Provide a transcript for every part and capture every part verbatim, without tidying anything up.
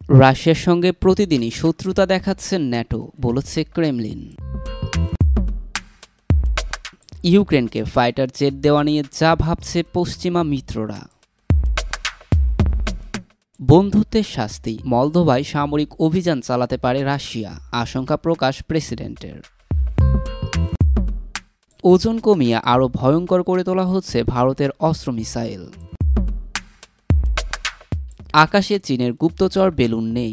রাশিয়ার সঙ্গে প্রতিদিনই শত্রুতা দেখাচ্ছে ন্যাটো, বলেছে ক্রেমলিন। ইউক্রেনকে ফাইটার জেট দেওয়া নিয়ে যা ভাবছে পশ্চিমা মিত্ররা। বন্ধুত্বের শাস্তি, মলদোভায় সামরিক অভিযান চালাতে পারে রাশিয়া, আশঙ্কা প্রকাশ প্রেসিডেন্টের। ওজন কমিয়ে আরও ভয়ঙ্কর করে তোলা হচ্ছে ভারতের অস্ত্র মিসাইল। আকাশে চীনের গুপ্তচর বেলুন নেই।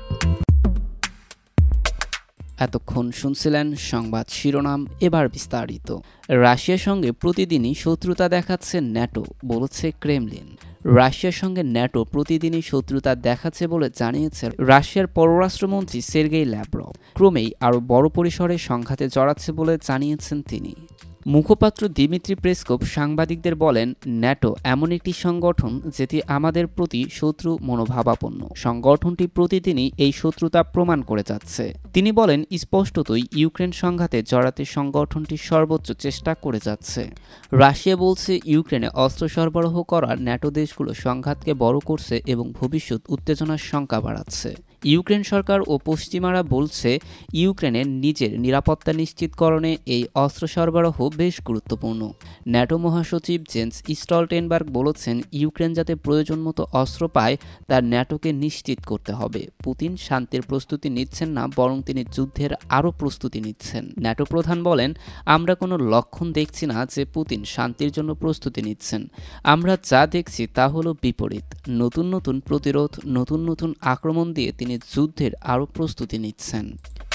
এতক্ষণ শুনছিলেন সংবাদ শিরোনাম, এবার বিস্তারিত। রাশিয়ার সঙ্গে প্রতিদিনই শত্রুতা দেখাচ্ছে ন্যাটো, বলেছে ক্রেমলিন। রাশিয়ার সঙ্গে ন্যাটো প্রতিদিনই শত্রুতা দেখাচ্ছে বলে জানিয়েছে রাশিয়ার পররাষ্ট্রমন্ত্রী সের্গেই ল্যাভরভ। ক্রমেই আরও বড় পরিসরে সংঘাতে জড়াচ্ছে বলে জানিয়েছেন তিনি। মুখপাত্র দিমিত্রি পেসকোভ সাংবাদিকদের বলেন, ন্যাটো এমন একটি সংগঠন যেটি আমাদের প্রতি শত্রু মনোভাবাপন্ন। সংগঠনটি প্রতিদিনই এই শত্রুতা প্রমাণ করে যাচ্ছে। তিনি বলেন, স্পষ্টতই ইউক্রেন সংঘাতে জড়াতে সংগঠনটি সর্বোচ্চ চেষ্টা করে যাচ্ছে। রাশিয়া বলছে, ইউক্রেনে অস্ত্র সরবরাহ করা ন্যাটো দেশগুলো সংঘাতকে বড় করছে এবং ভবিষ্যৎ উত্তেজনার শঙ্কা বাড়াচ্ছে। ইউক্রেন সরকার ও পশ্চিমারা বলছে, ইউক্রেনের নিজের নিরাপত্তা নিশ্চিতকরণে এই অস্ত্র সরবরাহ বেশ গুরুত্বপূর্ণ। ন্যাটো মহাসচিব জেন্স স্টলটেনবার্গ বলেছেন, ইউক্রেন যাতে প্রয়োজন মতো অস্ত্র পায় তা ন্যাটোকে নিশ্চিত করতে হবে। পুতিন শান্তির প্রস্তুতি নিচ্ছেন না, বরং তিনি যুদ্ধের আরও প্রস্তুতি নিচ্ছেন। ন্যাটো প্রধান বলেন, আমরা কোনো লক্ষণ দেখছি না যে পুতিন শান্তির জন্য প্রস্তুতি নিচ্ছেন। আমরা যা দেখছি তা হলো বিপরীত। নতুন নতুন প্রতিরোধ, নতুন নতুন আক্রমণ দিয়ে তিনি যুদ্ধের আরও প্রস্তুতি নিচ্ছেন।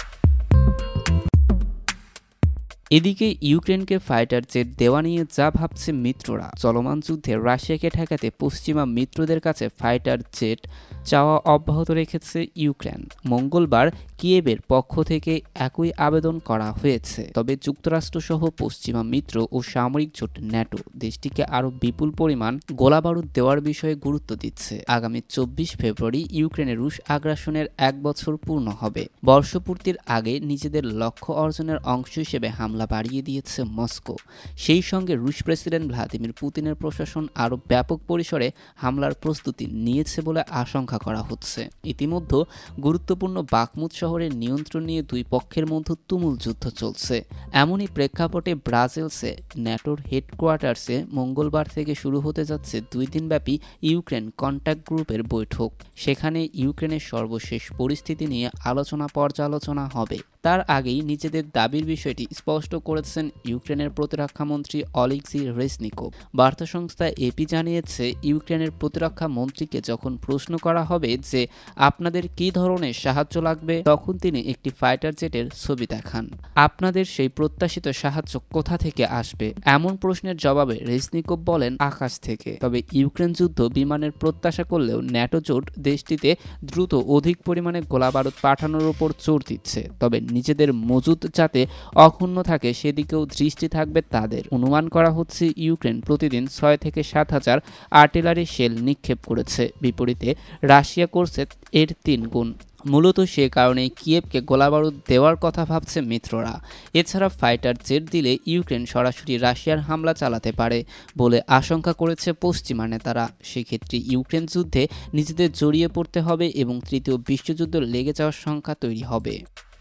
এদিকে ইউক্রেনকে ফাইটার জেট দেওয়া নিয়ে যা ভাবছে মিত্ররা। চলমান যুদ্ধে রাশিয়াকে ঠেকাতে পশ্চিমা মিত্রদের কাছে ফাইটার জেট চাওয়া অব্যাহত রেখেছে ইউক্রেন। মঙ্গলবার কিয়েভের পক্ষ থেকে একই আবেদন করা হয়েছে। তবে যুক্তরাষ্ট্রসহ পশ্চিমা মিত্র ও সামরিক জোট ন্যাটো দেশটিকে আরও বিপুল পরিমাণ গোলাবারুদ দেওয়ার বিষয়ে গুরুত্ব দিচ্ছে। আগামী চব্বিশ ফেব্রুয়ারি ইউক্রেনে রুশ আগ্রাসনের এক বছর পূর্ণ হবে। বর্ষপূর্তির আগে নিজেদের লক্ষ্য অর্জনের অংশ হিসেবে হামলা বাড়িয়ে দিয়েছে মস্কো। সেই সঙ্গে রুশ প্রেসিডেন্ট ভ্লাদিমির পুতিনের প্রশাসন আরও ব্যাপক পরিসরে হামলার প্রস্তুতি নিয়েছে বলে আশঙ্কা করা হচ্ছে। ইতিমধ্যে গুরুত্বপূর্ণ বাখমুত শহরের নিয়ন্ত্রণ নিয়ে দুই পক্ষের মধ্যে তুমুল যুদ্ধ চলছে। এমনই প্রেক্ষাপটে ব্রাজিলসে ন্যাটোর হেডকোয়ার্টার্সে মঙ্গলবার থেকে শুরু হতে যাচ্ছে দুই দিনব্যাপী ইউক্রেন কন্ট্যাক্ট গ্রুপের বৈঠক। সেখানে ইউক্রেনের সর্বশেষ পরিস্থিতি নিয়ে আলোচনা পর্যালোচনা হবে। তার আগেই নিজেদের দাবির বিষয়টি স্পষ্ট করেছেন ইউক্রেনের প্রতিরক্ষামন্ত্রী অলেক্সি রেজনিকোভ। বার্তা সংস্থা এপি জানিয়েছে, ইউক্রেনের প্রতিরক্ষা মন্ত্রীকে যখন প্রশ্ন করা হবে যে আপনাদের কী ধরনের সাহায্য লাগবে, তখন তিনি একটি ফাইটার জেটের ছবি দেখান। আপনাদের সেই প্রত্যাশিত সাহায্য কোথা থেকে আসবে? এমন প্রশ্নের জবাবে রেজনিকোভ বলেন, আকাশ থেকে। তবে ইউক্রেন যুদ্ধ বিমানের প্রত্যাশা করলেও ন্যাটো জোট দেশটিতে দ্রুত অধিক পরিমাণে গোলাবারুদ পাঠানোর উপর জোর দিচ্ছে। তবে নিজেদের মজুদ যাতে অক্ষুণ্ণ থাকে সেদিকেও দৃষ্টি থাকবে তাদের। অনুমান করা হচ্ছে, ইউক্রেন প্রতিদিন ছয় থেকে সাত হাজার আর্টিলারি শেল নিক্ষেপ করেছে। বিপরীতে রাশিয়া করছে এর তিন গুণ। মূলত সে কারণে কিয়েভকে গোলাবারুদ দেওয়ার কথা ভাবছে মিত্ররা। এছাড়া ফাইটার জেট দিলে ইউক্রেন সরাসরি রাশিয়ার হামলা চালাতে পারে বলে আশঙ্কা করেছে পশ্চিমা নেতারা। সেক্ষেত্রে ইউক্রেন যুদ্ধে নিজেদের জড়িয়ে পড়তে হবে এবং তৃতীয় বিশ্বযুদ্ধ লেগে যাওয়ার সংখ্যা তৈরি হবে।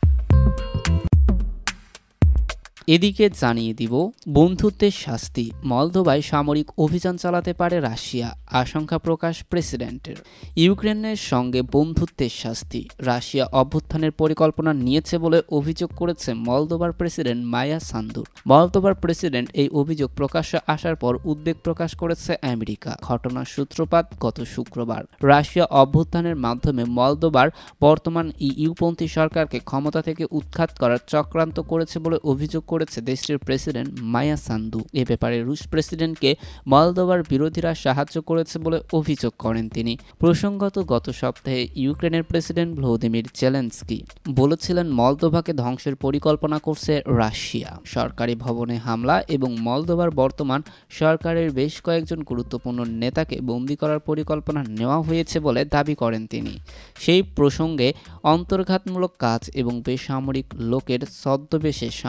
এদিকে জানিয়ে দিব, বন্ধুত্বের শাস্তি, মলদোভায় সামরিক অভিযান চালাতে পারে রাশিয়া, আশঙ্কা প্রকাশ প্রেসিডেন্টের। ইউক্রেনের সঙ্গে বন্ধুত্বের শাস্তি, রাশিয়া অভ্যুত্থানের পরিকল্পনা নিয়েছে বলে অভিযোগ করেছে মলদোভার প্রেসিডেন্ট মায়া সান্দুর। মলদোভার প্রেসিডেন্ট এই অভিযোগ প্রকাশ্যে আসার পর উদ্বেগ প্রকাশ করেছে আমেরিকা। ঘটনার সূত্রপাত গত শুক্রবার। রাশিয়া অভ্যুত্থানের মাধ্যমে মলদোভার বর্তমান ইউপন্থী সরকারকে ক্ষমতা থেকে উৎখাত করার চক্রান্ত করেছে বলে অভিযোগ করেছে দেশটির প্রেসিডেন্ট মায়া সান্দু। এ ব্যাপারে রুশ প্রেসিডেন্টকে মলদোভার বিরোধীরা সাহায্য করেছে বলে অভিযোগ করেন তিনি। প্রসঙ্গত, গত সপ্তাহে ইউক্রেনের প্রেসিডেন্ট ভ্লাদিমির জেলেনস্কি বলেছিলেন, মলদোভাকে ধ্বংসের পরিকল্পনা করছে রাশিয়া। সরকারি ভবনে হামলা এবং মলদোভার বর্তমান সরকারের বেশ কয়েকজন গুরুত্বপূর্ণ নেতাকে বন্দী করার পরিকল্পনা নেওয়া হয়েছে বলে দাবি করেন তিনি। সেই প্রসঙ্গে অন্তর্ঘাতমূলক কাজ এবং বেসামরিক লোকের ছদ্মবেশে সামরিক ব্যক্তি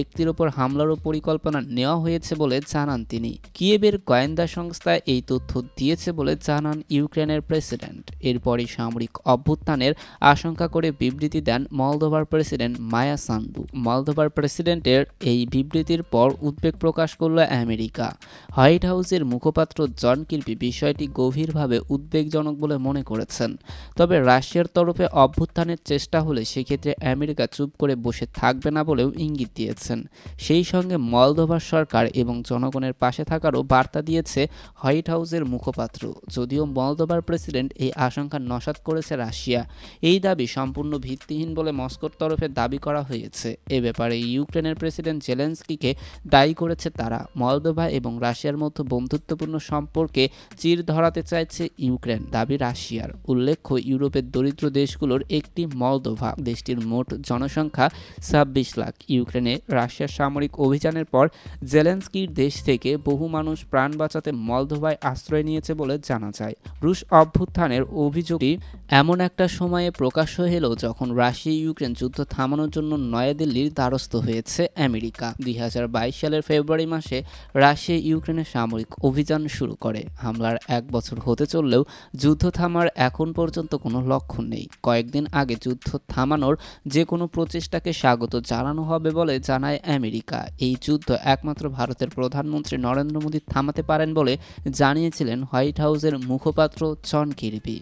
ব্যক্তির ওপর হামলারও পরিকল্পনা নেওয়া হয়েছে বলে জানান তিনি। কিয়েভের গোয়েন্দা সংস্থা এই তথ্য দিয়েছে বলে জানান ইউক্রেনের প্রেসিডেন্ট। এরপরই সামরিক অভ্যুত্থানের আশঙ্কা করে বিবৃতি দেন মলদোভার প্রেসিডেন্ট মায়া সান্দু। মলদোভার প্রেসিডেন্টের এই বিবৃতির পর উদ্বেগ প্রকাশ করল আমেরিকা। হোয়াইট হাউসের মুখপাত্র জন কির্বি বিষয়টি গভীরভাবে উদ্বেগজনক বলে মনে করেছেন। তবে রাশিয়ার তরফে অভ্যুত্থানের চেষ্টা হলে সেক্ষেত্রে আমেরিকা চুপ করে বসে থাকবে না বলেও ইঙ্গিত দিয়েছেন। সেই সঙ্গে মলদোভার সরকার এবং জনগণের পাশে থাকারও বার্তা দিয়েছে হোয়াইট হাউসের মুখপাত্র। যদিও মলদোভার প্রেসিডেন্ট এই আশঙ্কা নস্যাৎ করেছে রাশিয়া। এই দাবি সম্পূর্ণ ভিত্তিহীন বলে মস্কোর তরফে দাবি করা হয়েছে। এ ব্যাপারে ইউক্রেনের প্রেসিডেন্ট জেলেনস্কিকে দায়ী করেছে তারা। মলদোভা এবং রাশিয়ার মধ্যে বন্ধুত্বপূর্ণ সম্পর্কে চির ধরাতে চাইছে ইউক্রেন, দাবি রাশিয়ার। উল্লেখ্য, ইউরোপের দরিদ্র দেশগুলোর একটি মলদোভা। দেশটির মোট জনসংখ্যা ছাব্বিশ লাখ। ইউক্রেনে রাশিয়ার সামরিক অভিযানের পর জেলেনস্কির দেশ থেকে বহু মানুষ প্রাণ বাঁচাতে মলদোভায় আশ্রয় নিয়েছে বলে জানা যায়। রুশ অভ্যুত্থানের অভিযোগটি এমন একটা সময়ে প্রকাশ্য হলো যখন রাশিয়া ইউক্রেন যুদ্ধ থামানোর জন্য নয়াদিল্লির দ্বারস্থ হয়েছে আমেরিকা। দুই হাজার বাইশ সালের ফেব্রুয়ারি মাসে রাশিয়া ইউক্রেনের সামরিক অভিযান শুরু করে। হামলার এক বছর হতে চললেও যুদ্ধ থামার এখন পর্যন্ত কোনো লক্ষণ নেই। কয়েকদিন আগে যুদ্ধ থামানোর যে কোনো প্রচেষ্টাকে স্বাগত জানানো হবে বলে জানায় আমেরিকা। এই যুদ্ধ একমাত্র ভারতের প্রধানমন্ত্রী নরেন্দ্র মোদী থামাতে পারেন বলে জানিয়েছিলেন হোয়াইট হাউসের মুখপাত্র জন কির্বি।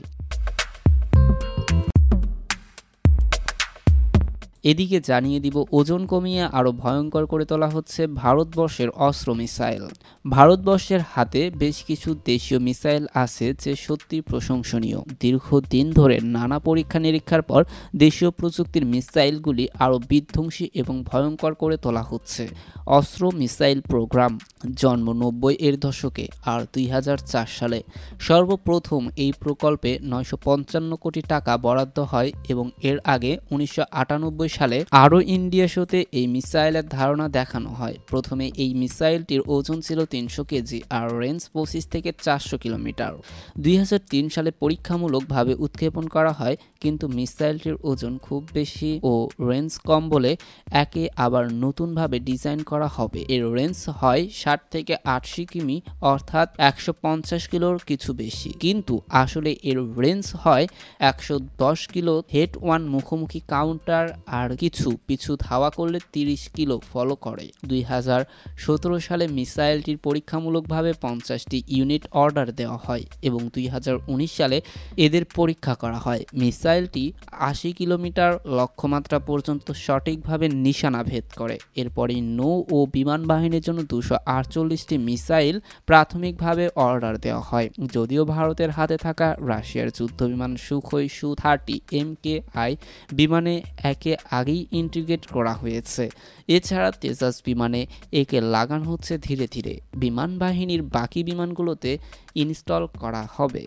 এদিকে জানিয়ে দিব, ওজন কমিয়ে আরও ভয়ঙ্কর করে তোলা হচ্ছে ভারতবর্ষের অস্ত্র মিসাইল। ভারতবর্ষের হাতে বেশ কিছু দেশীয় মিসাইল আছে যে সত্যি প্রশংসনীয়। দীর্ঘদিন ধরে নানা পরীক্ষা নিরীক্ষার পর দেশীয় প্রযুক্তির মিসাইলগুলি আরও বিধ্বংসী এবং ভয়ঙ্কর করে তোলা হচ্ছে। অস্ত্র মিসাইল প্রোগ্রাম জন্ম নব্বই এর দশকে আর দুই হাজার চার সালে সর্বপ্রথম এই প্রকল্পে নয়শো পঞ্চান্ন কোটি টাকা বরাদ্দ হয় এবং এর আগে উনিশশো আটানব্বই সালে আরও ইন্ডিয়া শোতে এই মিসাইলের ধারণা দেখানো হয়। প্রথমে এই মিসাইলটির ওজন ছিল তিনশো কেজি আর রেঞ্জ পঁচিশ থেকে চারশো কিলোমিটার। দুই হাজার তিন সালে পরীক্ষামূলকভাবে উৎক্ষেপণ করা হয়, কিন্তু মিসাইলটির ওজন খুব বেশি ও রেঞ্জ কম বলে একে আবার নতুনভাবে ডিজাইন করা হবে। এর রেঞ্জ হয় ষাট থেকে আশি কিমি, অর্থাৎ একশো পঞ্চাশ কিলোর কিছু বেশি, কিন্তু আসলে এর রেঞ্জ হয় একশো দশ কিলো। হেড ওয়ান মুখোমুখি কাউন্টার আর কিছু পিছু ধাওয়া করলে তিরিশ কিলো ফলো করে। দুই হাজার সতেরো সালে মিসাইলটির পরীক্ষামূলকভাবে পঞ্চাশটি ইউনিট অর্ডার দেওয়া হয় এবং দুই হাজার উনিশ সালে এদের পরীক্ষা করা হয়। মিসাইলটি আশি কিলোমিটার লক্ষ্যমাত্রা পর্যন্ত সঠিকভাবে নিশানা ভেদ করে। এরপরই নৌ ও বিমান বাহিনীর জন্য দুশো আটচল্লিশটি মিসাইল প্রাথমিকভাবে অর্ডার দেওয়া হয়। যদিও ভারতের হাতে থাকা রাশিয়ার যুদ্ধ বিমান সুখোই সু থার্টি এম কে আই বিমানে একে আগেই ইন্টিগ্রেট করা হয়েছে। এছাড়া তেজাস বিমানে একে লাগানো হচ্ছে ধীরে ধীরে। বিমান বাহিনীর বাকি বিমানগুলোতে ইনস্টল করা হবে।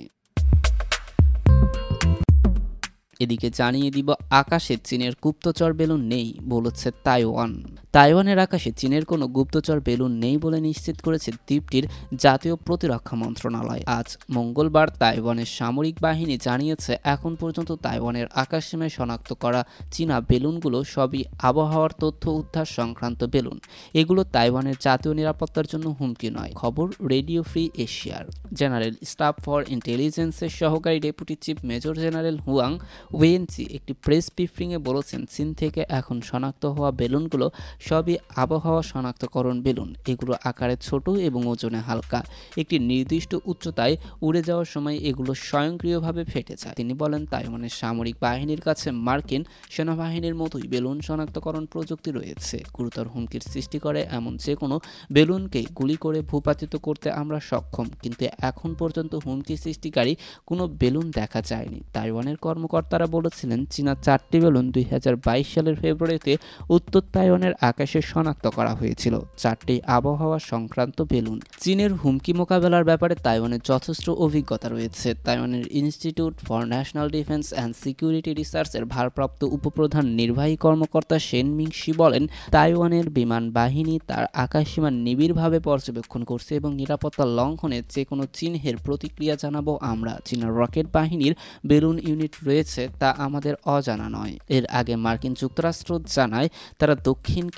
এদিকে জানিয়ে দিব, আকাশে চীনের গুপ্তচর বেলুন নেই বলেছে তাইওয়ান। তাইওয়ানের আকাশে চীনের কোনো গুপ্তচর বেলুন নেই বলে নিশ্চিত করেছে দ্বীপটির জাতীয় প্রতিরক্ষা মন্ত্রণালয়। আজ মঙ্গলবার তাইওয়ানের সামরিক বাহিনী জানিয়েছে, এখন পর্যন্ত তাইওয়ানের আকাশসীমায় শনাক্ত করা চীনা বেলুনগুলো সবই আবহাওয়ার তথ্য উদ্ধার সংক্রান্ত বেলুন। এগুলো তাইওয়ানের জাতীয় নিরাপত্তার জন্য হুমকি নয়। খবর রেডিও ফ্রি এশিয়ার। জেনারেল স্টাফ ফর ইন্টেলিজেন্সের সহকারী deputy chief major general Huang Wenchi একটি প্রেস ব্রিফিংয়ে বলেছেন, চীন থেকে এখন শনাক্ত হওয়া বেলুনগুলো সবই আবহাওয়া শনাক্তকরণ বেলুন। এগুলো আকারে ছোট এবং ওজনে হালকা। একটি নির্দিষ্ট উচ্চতায় উড়ে যাওয়ার সময় এগুলো স্বয়ংক্রিয়ভাবে ফেটে যায়। তিনি বলেন, তাইওয়ানের সামরিক বাহিনীর কাছে মার্কিন সেনাবাহিনীর মতোই বেলুন শনাক্তকরণ প্রযুক্তি রয়েছে। গুরুতর হুমকির সৃষ্টি করে এমন যে কোনো বেলুনকে গুলি করে ভূপাতিত করতে আমরা সক্ষম, কিন্তু এখন পর্যন্ত হুমকি সৃষ্টিকারী কোনো বেলুন দেখা যায়নি। তাইওয়ানের কর্মকর্তারা বলেছিলেন, চীনা চারটি বেলুন দুই হাজার বাইশ সালের ফেব্রুয়ারিতে উত্তর তাইওয়ানের আকাশে শনাক্ত করা হয়েছিল। চারটি আবহাওয়া সংক্রান্ত বেলুন। চীনের হুমকি মোকাবেলার ব্যাপারে তাইওয়ানের যথেষ্ট অভিজ্ঞতা রয়েছে। তাইওয়ানের institute for national defence and security রিসার্চের ভারপ্রাপ্ত উপপ্রধান নির্বাহী কর্মকর্তা শেন মিংশি বলেন, তাইওয়ানের বিমান বাহিনী তার আকাশসীমা নিবিড়ভাবে পর্যবেক্ষণ করছে এবং নিরাপত্তা লঙ্ঘনের যে কোনো চিহ্নের প্রতিক্রিয়া জানাবো আমরা। চীনা রকেট বাহিনীর বেলুন ইউনিট রয়েছে তা আমাদের অজানা নয়। এর আগে মার্কিন যুক্তরাষ্ট্র জানায়, তারা দক্ষিণ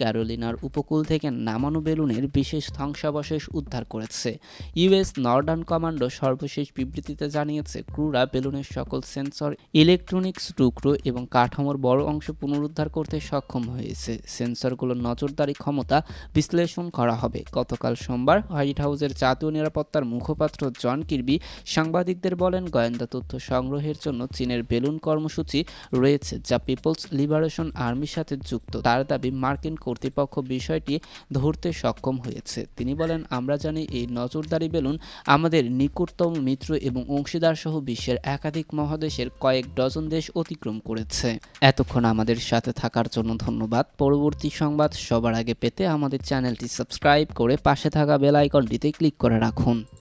ক্যারোলিনার উপকূল থেকে নামানো বেলুনের বিশেষ ধ্বংসাবশেষ উদ্ধার করেছে। ইউএস নর্দার্ন কমান্ডো সর্বশেষ বিবৃতিতে জানিয়েছে, ক্রুরা বেলুনের সকল সেন্সর, ইলেকট্রনিক্স টুকরো এবং কাঠামোর বড় অংশ পুনরুদ্ধার করতে সক্ষম হয়েছে। সেন্সরগুলোর নজরদারি ক্ষমতা বিশ্লেষণ করা হবে। গতকাল সোমবার হোয়াইট হাউসের জাতীয় নিরাপত্তার মুখপাত্র জন কির্বি সাংবাদিকদের বলেন, গোয়েন্দা তথ্য সংগ্রহের জন্য চীনের বেলুন কর্মসূচি রয়েছে, যা পিপলস লিবারেশন আর্মির সাথে যুক্ত। তার দাবি, মার্কিন কর্তৃপক্ষ বিষয়টি ধরতে সক্ষম হয়েছে। তিনি বলেন, আমরা জানি এই নজরদারি বেলুন আমাদের নিকটতম মিত্র এবং অংশীদার সহ বিশ্বের একাধিক মহাদেশের কয়েক ডজন দেশ অতিক্রম করেছে। এতক্ষণ আমাদের সাথে থাকার জন্য ধন্যবাদ। পরবর্তী সংবাদ সবার আগে পেতে আমাদের চ্যানেলটি সাবস্ক্রাইব করে পাশে থাকা বেল আইকনটিতে ক্লিক করে রাখুন।